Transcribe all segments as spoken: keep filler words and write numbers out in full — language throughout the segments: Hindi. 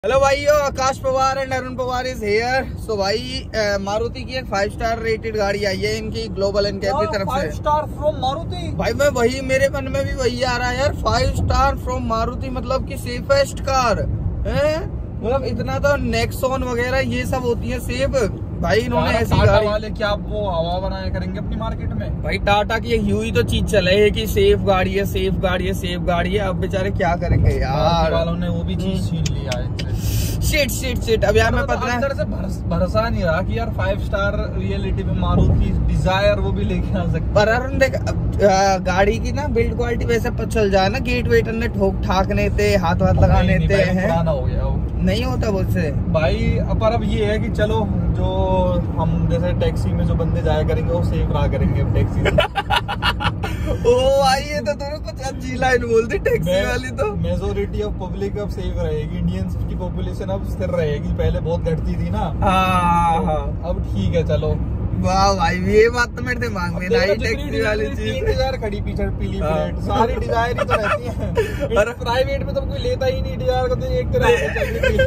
हेलो भाइयों, Akash Pawar and Arun Pawar is here. So भाई मारुति की एक फाइव स्टार रेटेड गाड़ी आई है इनकी ग्लोबल एनकैप की तरफ से। Five star from Maruti. भाई मैं वही, मेरे मन में भी वही आ रहा है यार, फाइव स्टार फ्रॉम मारुति, मतलब कि सेफेस्ट कार है। मतलब इतना तो नेक्सॉन वगैरह ये सब होती है सेफ, भाई इन्होंने ऐसी गाड़ी वाले क्या वो हवा बनाया करेंगे अपनी मार्केट में। भाई टाटा की एक यूं ही तो चीज चले है कि सेफ गाड़ी है, सेफ गाड़ी है, सेफ गाड़ी है। अब बेचारे क्या करेंगे यार, वालों ने वो भी चीज छीन लिया है। Shit shit shit. अब यार मैं पता अंदर से भरोसा नहीं रहा कि यार फाइव स्टार रियलिटी में मारुति डिजायर वो भी लेके आ सकते। पर अरुण देख, गाड़ी की ना बिल्ड क्वालिटी वैसे पता चल जाए ना, गेट वेट ने ठोक ठाकने थे, हाथ हाथ लगाने थे, पुराना हो गया वो नहीं होता मुझसे भाई। पर अब ये है कि चलो जो हम जैसे टैक्सी में जो बंदे जाया करेंगे वो सेफ रहा करेंगे टैक्सी ओ भाई ये तो तुमने कुछ अच्छी लाइन बोल दी टैक्सी वाली। तो मेजोरिटी ऑफ पब्लिक अब सेफ रहेगी, इंडियंस की पॉपुलेशन अब स्थिर रहेगी, पहले बहुत घटती थी ना। हाँ अब ठीक है चलो। वाह भाई ये बात तो मेरे दिमाग में नहीं, टैक्सी वाली चीज। डिजायर खड़ी पीछे पीली प्लेट, सारी डिजायर ही तो रहती है। और प्राइवेट में तो कोई लेता ही नहीं डिजायर को, तो एक तरह पीली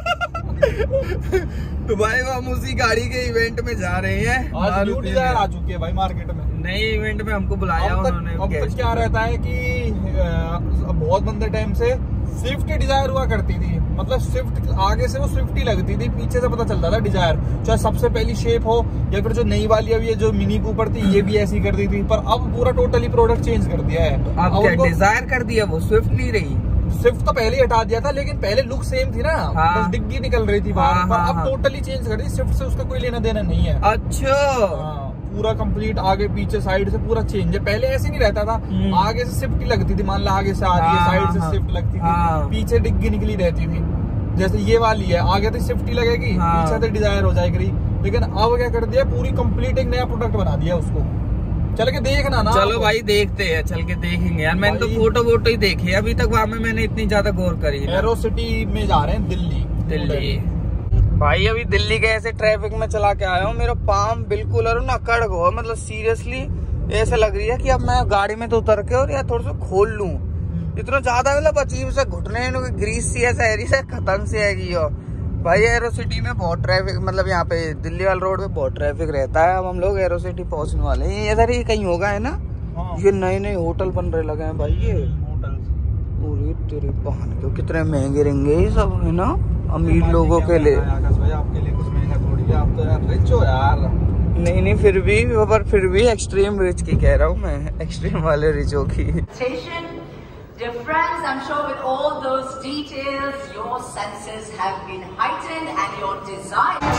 प्लेट। तो भाई हम उसी गाड़ी के इवेंट में जा रहे हैं। आज न्यू डिजायर आ चुकी है भाई मार्केट में, नए इवेंट में हमको बुलाया उन्होंने। अब तक क्या रहता है कि बहुत लंबे टाइम से स्विफ्ट डिजायर हुआ करती थी, मतलब स्विफ्ट आगे से वो स्विफ्ट ही लगती थी, पीछे से पता चलता था डिजायर, चाहे सबसे पहली शेप हो या फिर जो नई वाली अभी जो मिनी कूपर थी ये भी ऐसी कर दी थी। पर अब पूरा टोटली प्रोडक्ट चेंज कर दिया है। तो अब क्या डिजायर कर दिया, वो स्विफ्ट नहीं रही। स्विफ्ट तो पहले ही हटा दिया था, लेकिन पहले लुक सेम थी ना। हाँ। बस डिग्गी निकल रही थी बाहर। हाँ, अब हाँ, टोटली चेंज कर दी, स्विफ्ट से उसका कोई लेना देना नहीं है। अच्छा पूरा कंप्लीट आगे पीछे साइड से पूरा चेंज है। पहले ऐसे नहीं रहता था, आगे से शिफ्ट लगती थी, मान ला आगे से आ रही है, साइड से शिफ्ट लगती थी, पीछे डिग्गी निकली रहती थी। जैसे ये वाली है, आगे से शिफ्ट ही लगेगी, पीछे से डिजायर हो जाएगी। लेकिन अब क्या कर दिया, पूरी कंप्लीट एक नया प्रोडक्ट बना दिया उसको। चल के देखना ना। चलो भाई देखते हैं, चल के देखेंगे यार। मैंने तो फोटो वोटो ही देखे, अभी तक वहाँ में मैंने इतनी ज्यादा गौर करी। एरो सिटी में जा रहे हैं, दिल्ली दिल्ली भाई। अभी दिल्ली के ऐसे ट्रैफिक में चला के आया हूँ, मेरा पाम बिल्कुल और ना अकड़ गो, मतलब सीरियसली ऐसा लग रही है कि अब मैं गाड़ी में तो उतर के और या थोड़ा सा खोल लूं। इतना ज्यादा मतलब अजीब से घुटने ग्रीस सी ऐसा है, खतंग से है भाई। एरो सिटी में बहुत ट्रैफिक, मतलब यहाँ पे दिल्ली वाले रोड पे बहुत ट्रैफिक रहता है। अब हम लोग एरो सिटी पहुंचने वाले हैं। इधर ही कहीं होगा है ना। हाँ। ये नए नए होटल बन रहे लगे हैं भाई, ये होटल तेरे बहन को कितने महंगे रहेंगे ये सब, है ना, अमीर लोगों के लिए। भाई आपके लिए कुछ महंगा थोड़ी है, आप तो यार रिच हो यार। नहीं नहीं फिर भी, पर फिर भी एक्सट्रीम रिच की कह रहा हूँ मैं, एक्सट्रीम वाले रिचों की। Dear friends, I'm sure with all those details, your senses have been heightened and your desire.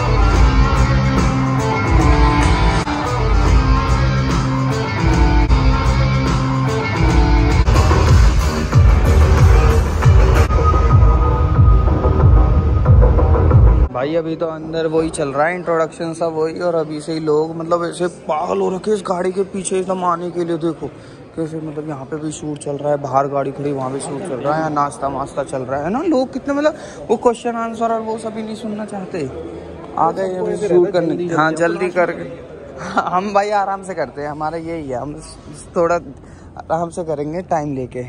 भाई अभी तो अंदर वही चल रहा है, इंट्रोडक्शन सब वही, और अभी से ही लोग मतलब ऐसे पागल हो रखे इस गाड़ी के पीछे एकदम आने के लिए। देखो कैसे, मतलब यहाँ पे भी शूट चल रहा है, बाहर गाड़ी खड़ी वहाँ भी शूट चल रहा है, यहाँ नाश्ता वास्ता चल रहा है ना। लोग कितने मतलब वो क्वेश्चन आंसर और वो सभी नहीं सुनना चाहते, आ गए शूट करने। हाँ जल्दी करके, हम भाई आराम से करते हैं, हमारा यही है, हम थोड़ा आराम से करेंगे टाइम लेके।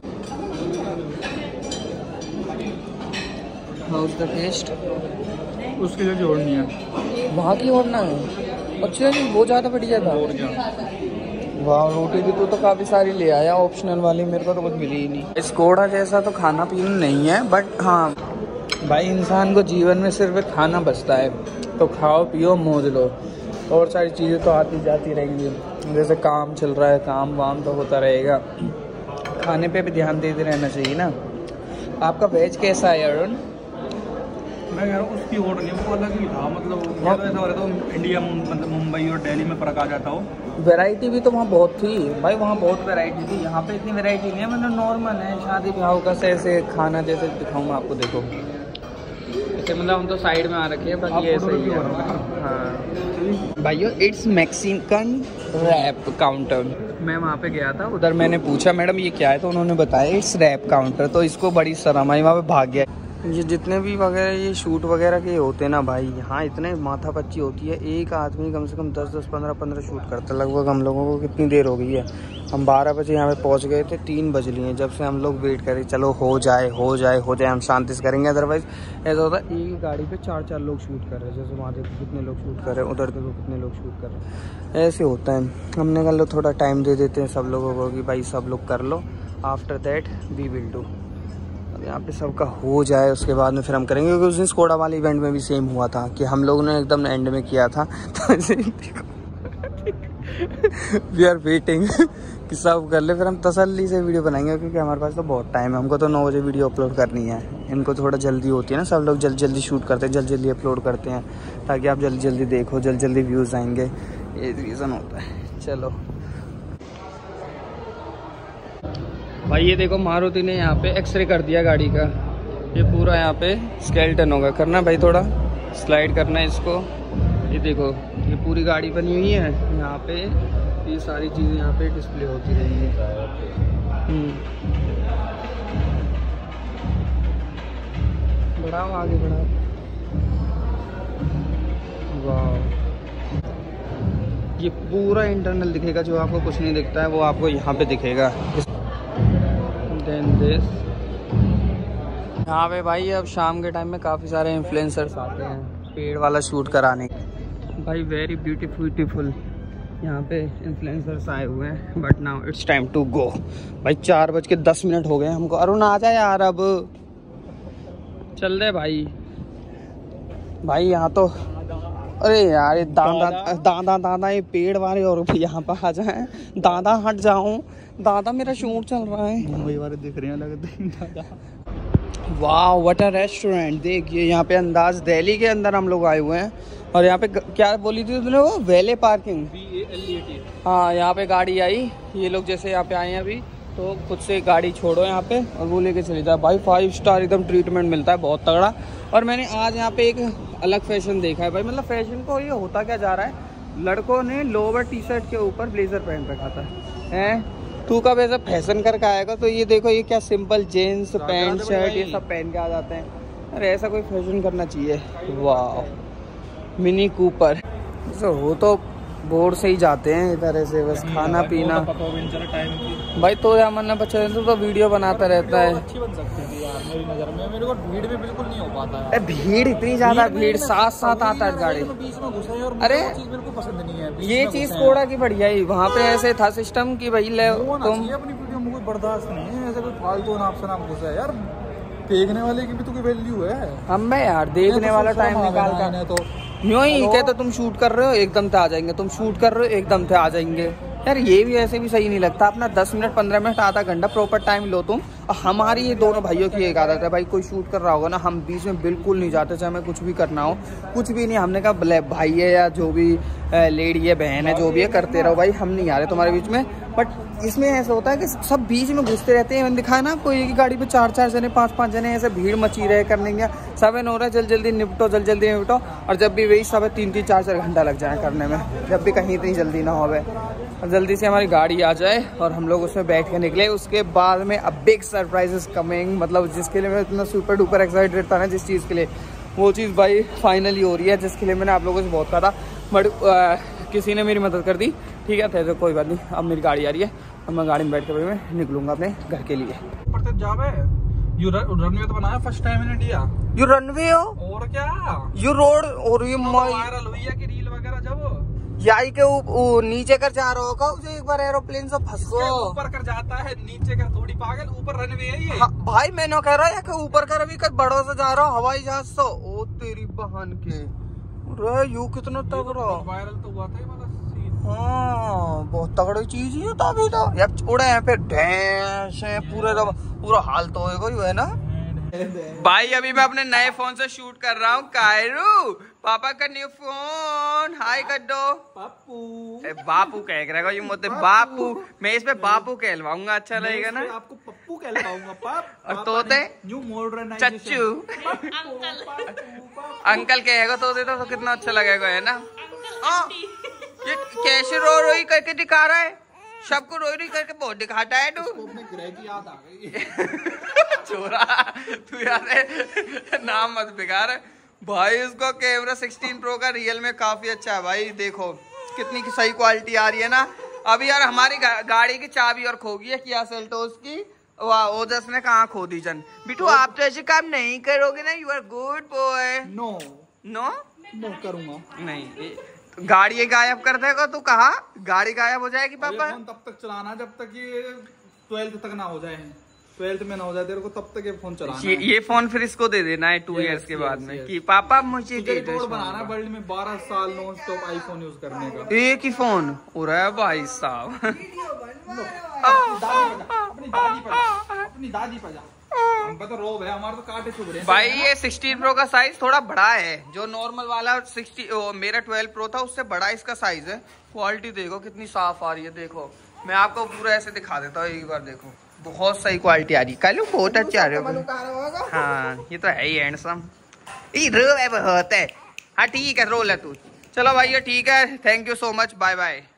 हाउस द टेस्ट उसके लिए जोड़नी है, वहाँ की ओढ़ना है। अच्छा जी वो ज़्यादा बढ़िया था। वाह रोटी भी तो, तो काफ़ी सारी ले आया ऑप्शनल वाली, मेरे को तो कुछ मिली ही नहीं। स्कोडा जैसा तो खाना पीना नहीं है, बट हाँ भाई इंसान को जीवन में सिर्फ एक खाना बचता है, तो खाओ पियो मौज लो, और सारी चीज़ें तो आती जाती रहेंगी। जैसे काम चल रहा है, काम वाम तो होता रहेगा, खाने पे भी ध्यान देते रहना चाहिए ना। आपका वेज कैसा है अरुण? मैं कह रहा हूँ उसकी ऑर्डर नहीं, वो अलग ही था, मतलब तो ऐसा हो रहा था इंडिया मतलब मुंबई और दिल्ली में फर्क आ जाता हो। वैरायटी भी तो वहाँ बहुत थी भाई, वहाँ बहुत वैरायटी थी, यहाँ पे इतनी वैरायटी नहीं है, मतलब नॉर्मल है। शादी ब्याह का से ऐसे खाना जैसे दिखाऊँ आपको, देखो ऐसे मतलब हम तो साइड में आ रखे हैं, बाकी ये सही है। हाँ भाइयों इट्स मैक्सिकन रैप काउंटर। मैं वहाँ पे गया था, उधर मैंने पूछा मैडम ये क्या है, तो उन्होंने बताया इट्स रैप काउंटर, तो इसको बड़ी शर्म आई, वहाँ पे भाग गया। ये जितने भी वगैरह ये शूट वगैरह के होते हैं ना भाई, यहाँ इतने माथा पच्ची होती है। एक आदमी कम से कम दस दस पंद्रह पंद्रह शूट करता है। लगभग हम लोगों को कितनी देर हो गई है, हम बारह बजे यहाँ पे पहुँच गए थे, तीन बज लिए हैं। जब से हम लोग वेट करें चलो हो जाए हो जाए हो जाए, हम शांति से करेंगे। अदरवाइज ऐसा होता है एक गाड़ी पे चार चार लोग शूट कर रहे हैं। जैसे वहाँ देखो कितने लोग शूट कर रहे हैं, उधर देखो कितने लोग शूट कर रहे हैं। ऐसे होता है। हमने कहा लो थोड़ा टाइम दे देते हैं सब लोगों को कि भाई सब लोग कर लो, after that we will do. अब यहाँ पे सबका हो जाए उसके बाद में फिर हम करेंगे। क्योंकि उस दिन स्कोडा वाले इवेंट में भी सेम हुआ था कि हम लोगों ने एकदम एंड में किया था। तो वी आर वेटिंग कि सब कर ले, फिर हम तसल्ली से वीडियो बनाएंगे। क्योंकि हमारे पास तो बहुत टाइम है, हमको तो नौ बजे वीडियो अपलोड करनी है। इनको थोड़ा जल्दी होती है ना, सब लोग जल्दी जल्दी शूट करते हैं, जल्दी जल्दी अपलोड करते हैं ताकि आप जल्दी जल्दी देखो, जल्दी जल्दी व्यूज़ आएंगे। ये रीज़न होता है। चलो भाई ये देखो मारुति ने यहाँ पे एक्सरे कर दिया गाड़ी का। ये पूरा यहाँ पे स्केलेटन होगा। करना भाई, थोड़ा स्लाइड करना है इसको। ये देखो ये पूरी गाड़ी बनी हुई है यहाँ पे, ये सारी चीज़ें यहाँ पे डिस्प्ले होती रहेंगी। बढ़ाओ आगे बढ़ाओ। वाह, ये पूरा इंटरनल दिखेगा। जो आपको कुछ नहीं दिखता है वो आपको यहाँ पे दिखेगा। यहाँ पे भाई अब शाम के टाइम में काफ़ी सारे इन्फ्लुएंसर्स आते हैं पेड़ वाला शूट कराने। भाई वेरी ब्यूटीफुल ब्यूटीफुल यहाँ पे इन्फ्लुएंसर्स आए हुए हैं। But now it's time to go. भाई चार बज के दस मिनट हो गए हमको। अरुण आ जाए यार, अब चल दे भाई। भाई यहाँ तो अरे यार ये दादा दादा दादा ये पेड़ वाले और यहाँ पर आ जाए। दादा हट जाऊं, दादा मेरा शूट चल रहा है। मुंबई वाले दिख रहे हैं लगते हैं दादा। वाह व्हाट अ रेस्टोरेंट। देखिए यहाँ पे अंदाज दिल्ली के अंदर हम लोग आए हुए हैं। और यहाँ पे क्या बोली थी तुमने, वो वेले पार्किंग। हाँ यहाँ पे गाड़ी आई, ये लोग जैसे यहाँ पे आए हैं अभी, तो खुद से गाड़ी छोड़ो यहाँ पे और वो लेके चले जाए। भाई फाइव स्टार एकदम ट्रीटमेंट मिलता है, बहुत तगड़ा। और मैंने आज यहाँ पे एक अलग फैशन देखा है भाई। मतलब फैशन को ये होता क्या जा रहा है, लड़कों ने लोअर टी शर्ट के ऊपर ब्लेजर पहन रखा था। हैं तू कब ऐसा फैशन करके आएगा? तो ये देखो ये क्या सिंपल जीन्स पैंट शर्ट ये सब पहन के आ जाते हैं। अरे ऐसा कोई फैशन करना चाहिए। वाह मिनी कूपर। तो हो तो बोर्ड से ही जाते हैं इधर ऐसे बस खाना पीना। भाई तो यार मन्ना बच्चा तो, तो वीडियो बनाता रहता है। अच्छी बन सकती थी यार मेरी नजर में। मेरे को भीड़ में बिल्कुल नहीं हो पाता है। भीड़ इतनी ज्यादा भीड़, साथ साथ आता है गाड़ी। बीच में घुसा है और अरे चीज मेरे को पसंद नहीं है। ये चीज स्कोडा की बढ़िया ही। वहाँ पे ऐसे था सिस्टम की भाई ले तुम अपनी वीडियो में कोई बर्दाश्त नहीं है ऐसे कोई फालतू नाम से नाम घुसा है यार। देखने वाले की भी तो कोई वैल्यू है। हम यार देखने वाला टाइम निकाल कर तो यूं ही कहते तुम शूट कर रहे हो एकदम से आ जाएंगे, तुम शूट कर रहे हो एकदम से आ जाएंगे। यार ये भी ऐसे भी सही नहीं लगता। अपना दस मिनट पंद्रह मिनट आधा घंटा प्रॉपर टाइम लो तुम। और हमारी ये दोनों भाइयों की एक आदत है भाई, कोई शूट कर रहा होगा ना हम बीच में बिल्कुल नहीं जाते, चाहे हमें कुछ भी करना हो कुछ भी नहीं। हमने कहा भाई है या जो भी लेडी है बहन है जो भी है करते रहो भाई, हम नहीं आ रहे तुम्हारे बीच में। बट इसमें ऐसा होता है कि सब बीच में घुसते रहते हैं। मैंने दिखाया ना आपको एक ही गाड़ी पे चार चार जने पांच पांच जने ऐसे भीड़ मची रहे करने का। सब हो रहा है जल्दी जल्दी निपटो जल्दी जल्दी निपटो। और जब भी वही सब तीन तीन चार चार घंटा लग जाए करने में, जब भी कहीं इतनी जल्दी ना हो। और जल्दी से हमारी गाड़ी आ जाए और हम लोग उसमें बैठ के निकले। उसके बाद में a big surprise is coming. मतलब जिसके लिए मैं इतना सुपर डुपर एक्साइटेड था ना, जिस चीज़ के लिए, वो चीज़ भाई फाइनली हो रही है। जिसके लिए मैंने आप लोगों से बहुत कहा था बट किसी ने मेरी मदद कर दी। ठीक है तो कोई बात नहीं, अब मेरी गाड़ी आ रही है और मैं गाड़ी में बैठ के भाई मैं निकलूंगा अपने घर के लिए। यू रनवे तो बनाया first time in India. U runway हो और क्या, यू रोड और ये वायरल हुई है कि रील वगैरह जब याई के ऊ, नीचे कर जा रहा होगा जो एक बार एरोप्लेन से फंस गो ऊपर कर जाता है नीचे का थोड़ी पागल। ऊपर रनवे है ये। हाँ, भाई मैंने कह रहा है कि ऊपर कर अभी कर बड़ों से जा रहा हवाई जहाज से। ओ तेरी बहन के रे यू कितना तगड़ा वायरल तो हुआ था। हाँ बहुत तगड़ी चीज है तो अभी तो यार उड़े हैं पे ढेंस है पूरे पूरा हाल तो होगा है ना। भाई अभी मैं अपने नए फोन से शूट कर रहा हूँ। कायरू पापा का न्यू फोन हाय कर दो। बापू ए, बापू कह रहेगा ये मुझे बापू। मैं इस पे बापू कहलवाऊंगा, अच्छा लगेगा ना। आपको पप्पू कहलवाऊंगा। पाप और तोते न्यू मॉडर्न चच्चू अंकल कहेगा तोते तो, तो कितना अच्छा लगेगा है ना। ये कैसे रो रही करके दिखा रहा है। सबको रोई रोई करके बहुत दिखाता है तू। ग्रह की याद आ गई। चोरा तू यार नाम मत बिगाड़ भाई। इसको कैमरा सिक्सटीन प्रो का रियल में काफी अच्छा है भाई। देखो कितनी की सही क्वालिटी आ रही है ना। अभी यार हमारी गा, गाड़ी की चाबी और खो गई है किया सेल्टोस की। वाह ओजस ने कहाँ खो दी जन। बिट्टू आप तो ऐसे काम नहीं करोगे ना। You are good boy. No no no करूंगा नहीं। गाड़ी गायब कर देगा तू। कहा गाड़ी गायब हो जाएगी पापा। तब तक चलाना जब तक ये ट्वेल्थ तक ना हो जाए, ट्वेल्थ में ना हो जाए तेरे को, तब तक ये फोन चलाना ये, ये फोन फिर इसको दे देना है टू इयर्स के बाद में कि पापा मुझे दे दो। बनाना वर्ल्ड में बारह साल नॉन स्टॉप आईफोन यूज करने का। एक ही फोन हो रहा है भाई साहब। अपनी दादी पर जा, अपनी दादी पर जा। हमको तो रोब है, हमारे तो कांटे चुभ रहे हैं भाई। ये सिक्सटीन प्रो का साइज थोड़ा बड़ा है। जो नॉर्मल वाला सिक्सटी मेरा ट्वेल्व प्रो था उससे बड़ा इसका साइज है। क्वालिटी देखो कितनी साफ आ रही है। देखो मैं आपको पूरा ऐसे दिखा देता हूँ एक बार। देखो बहुत सही क्वालिटी आ रही है। कल बहुत अच्छा आ रहे हो। हाँ ये तो है ही हैंडसम। रो है बहुत है। हाँ ठीक है रो ले तू। चलो भाई ये ठीक है। Thank you so much. Bye bye.